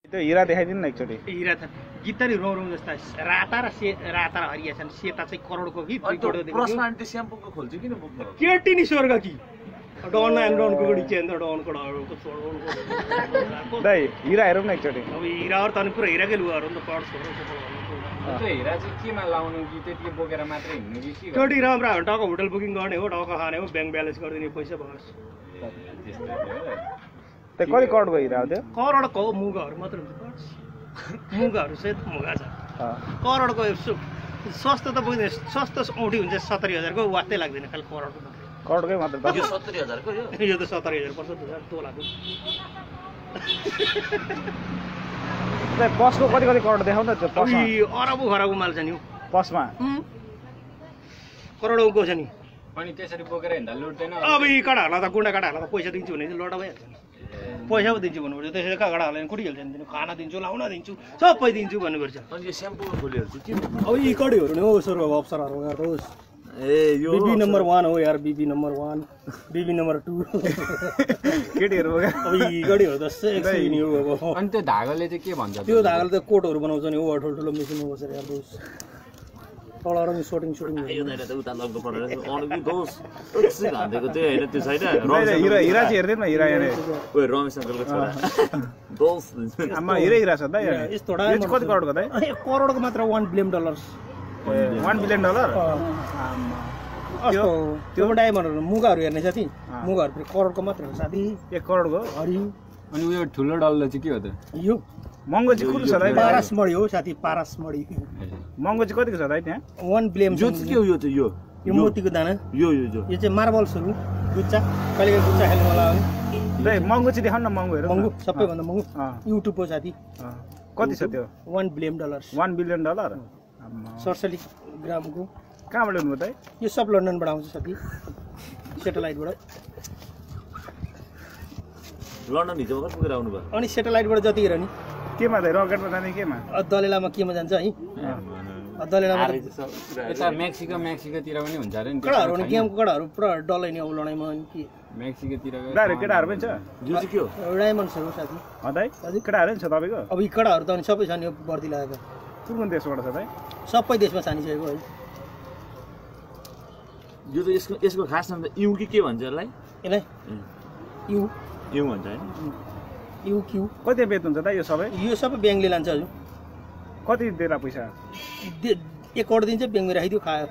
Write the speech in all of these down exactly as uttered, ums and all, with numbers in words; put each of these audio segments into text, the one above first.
त्यो हिरा देखाइदिनु न एकचोटि। हिरा त गिटारी रौँ रौँ जस्ता राता र से राता र हरिया छन्। सेता चाहिँ करोडको कि दुई करोड देख्यो। प्रश्न त्यो स्याम्पूको खोल्छु किन बोक्नु? केटी नि स्वर्ग कि डन एन्ड डनको गडी चेन्ज डनको डनको छोडको दाइ हिरा हेरौँ न एकचोटि। अब हिराहरु त अनि पुरा हिराकै लुगाहरु नि त पर्छ हो। त्यो हिरा चाहिँ केमा लाउनु कि त्यति बोकेर मात्रै हिँड्नु कि के? केटी राम्रो हो टक होटल बुकिङ गर्ने हो, टक खाने हो, ब्याङ्क ब्यालेन्स गरिदिने पैसा भएस। त्यो कति करोडको हिरा हो त्यो? करोडको हो, मुगाहरू मात्र हुन्छ। मुगाहरू सहित मुगा छ। करोडको सस्तो त बुझ्दैन, सस्तो औँठी हुन्छ सत्तरी हजारको, वास्तै लाग्दैन खालि करोडको मात्रै। करोडकै मात्र यो सत्तरी हजारको यो यो त सत्तरी हजार पर्छ हजार तोलाको। पसको कति कति करोड देखाउ न त्यो पसमा। अरबौँ खरबौँ माल छ नि पसमा करोडौँको छ नि। अनि त्यसरी बोकेर हिँड्दा लुट्दैन? अब यी कडाहरूलाई त गुन्डा कडाहरूलाई त पैसा दिन्छु भने चाहिँ लड भइहाल्छ नि। पैसा पो दिन्छु भन्नुपर्छ, त्यसरी कहाँ कडाहरूलाई कुटिहाल्छ नि। खाना दिन्छु, लाउन दिन्छु, सबै दिन्छु भन्नुपर्छ। अनि यो स्याम्पू खोलिहरू चाहिँ के? अब यी कडीहरू नि हो सर अप्सराहरू यार होस्। ए यो बीबी नम्बर वान हो यार, बीबी नम्बर वान, बीबी नम्बर टू केटीहरू अब यी कडीहरू त सेक्सी नि हो। अब अनि त्यो धागोले चाहिँ के भन्छ? त्यो धागोले त कोटहरू बनाउँछ नि हो, ठुल्ठुलो मेसिनमा बसेर यार दोस कलर नि सोटिङ सोटिङ। यो दाइले त उता लग्नु परेर अनु कि दोस एकछिन हान्देको त्यो हैन त्यो छैन। हिरा हिरा चाहिँ हेर्दैन न हिरा हेरे। ओए रमेश अंकलको छोरा दोस आमा हिरा हिरा छ दाइ। यस्तो यो चाहिँ कति करोडको दाइ? एक करोडको मात्र one billion dollar. One billion dollar? त्यो त्यो डायमन्डहरू मुगाहरू हेर्ने साथी, मुगाहरू फेरि करोडको मात्र हो साथी। एक करोडको? हरि अनि उयो ठुलो डल्लो चाहिँ के हो त? यो महँगो चाहिँ कुन छ दाइ? पारसमढी हो साथी, पारसमढी। महँगो चाहिँ कतिको छ दाइ त्यहाँ? One billion. यो चाहिँ के हो? यो त यो यो मोतीको दाना। यो यो जो यो चाहिँ मार्बल्सहरू, गुच्चा, कहिले गुच्चा खेल्नु होला भने दाइ महँगो चाहिँ देखाउन न। महँगो हेरौँ। महँगो सबैभन्दा महँगो युट्युब हो साथी। कति छ त्यो? One billion dollar. One billion dollar? सडसठी ग्रामको। कहाँबाट ल्याउनु दाइ? यो सब लन्डनबाट आउँछ साथी, सेटेलाइटबाट। लन्डन हिजो कति पुगेर आउनु भयो? अनि सेटेलाइटबाट जतिखेर नि केमा दाइ? रकेटमा जाने केमा? दलेलामा केमा जान्छ है? दलेलामा यता मेक्सिको मेक्सिकोतिर पनि हुन्छ अरे नि कडाहरू नि, गेमको कडाहरू पुरा डल्लै नि अब लडाइँमा के मेक्सिकोतिर दाइहरू केटाहरू पनि छ? यो चाहिँ के हो? डायमन्ड्सहरू साथी। दाइ केटाहरू पनि छ तपाईँको? अब यी कडाहरू त अनि सबै छ नि यो बर्दी लागेको। कुन कुन देशबाट छ दाइ? सबै देशमा छानिसकेको है। यो त यसको यसको खास नाम त यु कि के भन्छ यसलाई? यसलाई यु यु भन्छ हैन? यु क्यु। कति बेच्नुहुन्छ दाइ यो सबै? यो सबै ब्याङ्कले लान्छ हजुर। कति दिएर पैसा? एक करोड दिन्छ, ब्याङ्कमा राखिदियो खायो।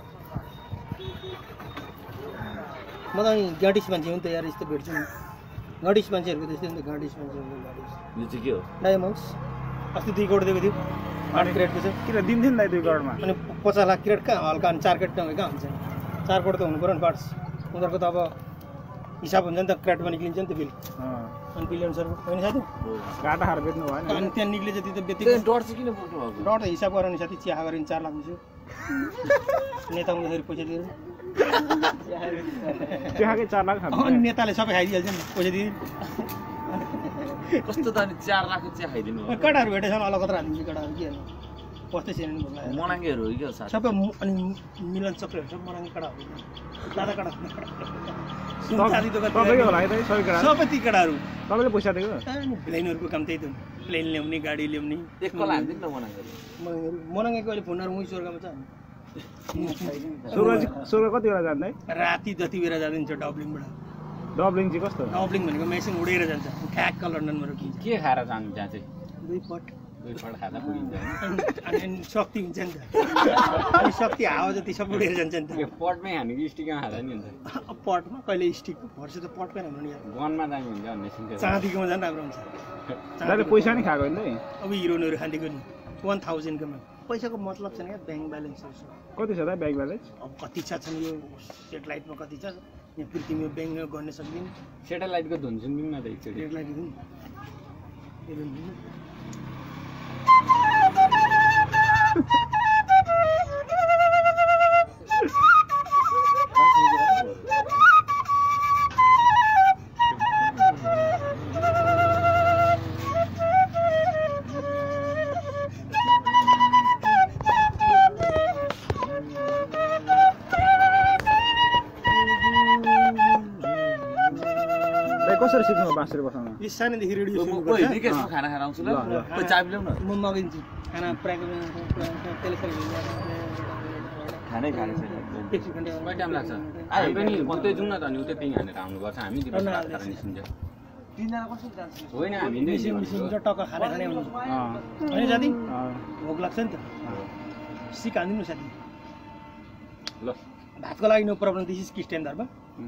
म त अनि गाडिस मान्छे हो नि त यार, यस्तो भेट्छु नि गाडिस मान्छेहरूको त्यस्तै नि त। गाडिस मान्छेहरूको यो चाहिँ के हो? डायमन्ड्स। अस्ति दुई करोड दिएको थियो, आठ क्रेटको छ। किन दिन्थ्यो नि दाइ दुई करोडमा? अनि पचास लाख क्रेट कहाँ हल्का अनि चार क्रेट नभए कहाँ हुन्छ? चार करोड त हुनु पऱ्यो नि पार्ट्स। उनीहरूको त अब हिसाब हुन्छ नि त, क्रेटमा निक्लिन्छ नि त बिल। अनि बिलियन्सहरू होइन साथी? घाटा खाएर बेच्नु भयो नि? अनि त्यहाँ निक्ले जति त बेच्नु। डर चाहिँ किन बोक्नु भएको? डर त हिसाब गरेर नि साथी, चिया गरेर चार लाख हुन्छ। नेता हुँदाखेरि पैसा दिएर त्यहाँकै चार लाख खान्छ। अनि नेताले सबै खाइदिइहाल्छ नि पैसा दिए। कस्तो त अनि चार लाख चिया खाइदिनु भयो? कडाहरू भेटेछन् अलगत्र हालिदिन्छ कडाहरू के हेर्नु कस्तै छैन मनाङ्गेहरू हो क्या साथी? सबै अनि मिलन चक्लेहरू सब मनाङ्गे कडाहरू, दादा कडा सबै ती कडाहरू। तपाईँले पैसा दिएको? प्लेनहरूको काम त्यही त, प्लेन ल्याउने, गाडी ल्याउने। एकपल्ट हालिदिनु न मनाङ्गेहरू। मनाङ्गेको अहिले फोनहरू मुही स्वर्गमा छ। स्वर्ग स्वर्ग कति बेला जान्छ? राति जति बेला जाँदिन्छ डब्लिङबाट। डब्लिङ चाहिँ कस्तो? डब्लिङ भनेको मेसिन उडेर जान्छ ठ्याक्क लन्डनमा रोकिन्छ। के खाएर जानु त्यहाँ चाहिँ? दुई पट दुई पट खाँदा पुगिन्छ। अनि शक्ति हुन्छ नि त, अनि शक्ति हावा जति सब उडेर जान्छ नि त। पटमै खाने कि स्टिकमा खाँदा नि हुन्छ? पटमा कहिले स्टिक, भर्से त पटमै खानु नि। गनमा दामी हुन्छ भन्ने सुन्थ्यो। चाँदीकोमा झन् राम्रो हुन्छ। पैसा नि खाएको नि? अब हिरोइनहरू खाँदेको नि वान थाउजन्डकोमा। पैसाको मतलब छैन क्या, ब्याङ्क ब्यालेन्सहरू छ। कति छ त ब्याङ्क ब्यालेन्स? अब कति छ छन् यो सेटेलाइटमा कति छ, यहाँ पृथ्वीमा ब्याङ्क गर्न सक्दिनँ। सेटेलाइटको धुन सुनिदिउँ न त एकचोटि। सेटेलाइट दिउँ कसरी सिक्नु बाँसुरी बसाउन यो सानैदेखि रेडियो सुरु कोही गर्छ निकै यसो खाना खान आउँछु ल कोही चाबी ल्याउन म मगाइदिन्छु खाना प्र्याक्टिस खानै खाने छैन कति टाइम लाग्छ हामी पनि कतै जाउँ न त अनि उतै पिङ हानेर आउनुपर्छ हामी दिवस रात खाएर निस्किन्छ होइन हामी नै मिसिन मिसिन र टक्क खाना खाने हुनु होइन साथी भोक लाग्छ नि त सिक हानिदिनु साथी ल भातको लागि no problem this is Christian धर्म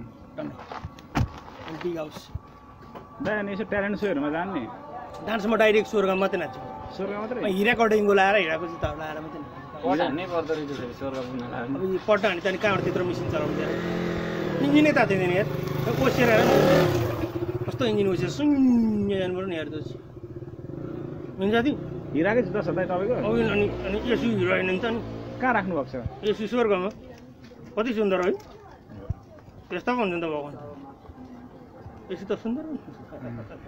बिग हाउस दाइ अनि यसो ट्यालेन्ट सोहरूमा जान्ने डान्समा डाइरेक्ट स्वर्ग मात्रै नाच्छु स्वर्ग मात्रै हिराको डेङ्गु लाएर हिराको चित्त लाएर मात्रै पट हान्नै पर्दो रहेछ फेरि स्वर्ग पुग्न लाग्यो अब यो पट्टा हाने चाहिँ कहाँबाट त्यत्रो मिसिन चलाउनु दिएर इन्जिनै तातिँदैन यार ओसेर हेर कस्तो इन्जिन ओसेर सुन्न जानु पऱ्यो नि हेर्दो हुन्छ साथी हिराकै जुत्ता छ दाइ तपाईँको अब अनि अनि यसु हिरो होइन नि त नि कहाँ राख्नु भएको छ यसु स्वर्गमा कति सुन्दर है त्यस्तो पो हुन्छ नि त भगवान् यसो त सुन्दर